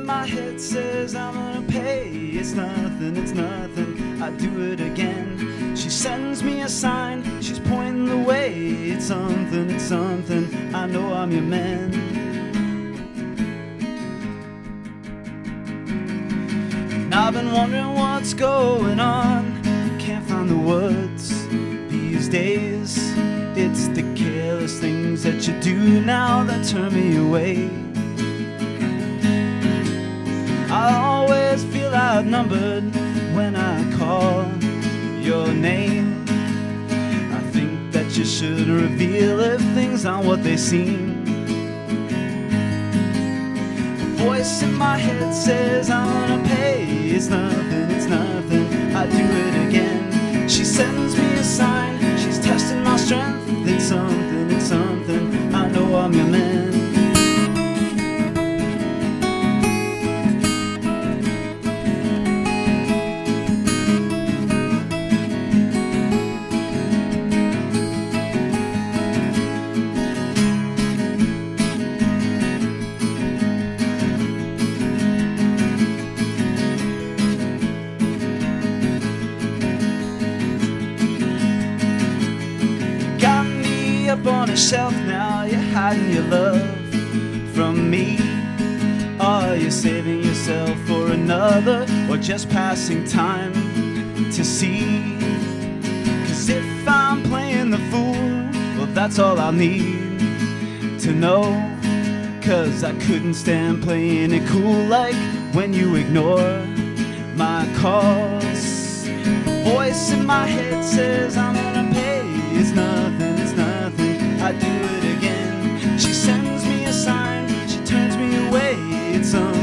in my head says I'm gonna pay. It's nothing, it's nothing, I do it again. She sends me a sign, she's pointing the way. It's something, I know I'm your man. And I've been wondering what's going on, can't find the words these days. It's the careless things that you do now that turn me away. I always feel outnumbered when I call your name. I think that you should reveal if things aren't what they seem. A voice in my head says I'm gonna pay. It's nothing, I do it again. She sends me a sign, she's testing my strength. It's something, I know I'm your man. Up on a shelf now, you're hiding your love from me. Are you saving yourself for another, or just passing time to see? 'Cause if I'm playing the fool, well that's all I'll need to know. 'Cause I couldn't stand playing it cool like when you ignore my calls. Voice in my head says I'm gonna pay. It's nothing, I do it again. She sends me a sign, she turns me away. It's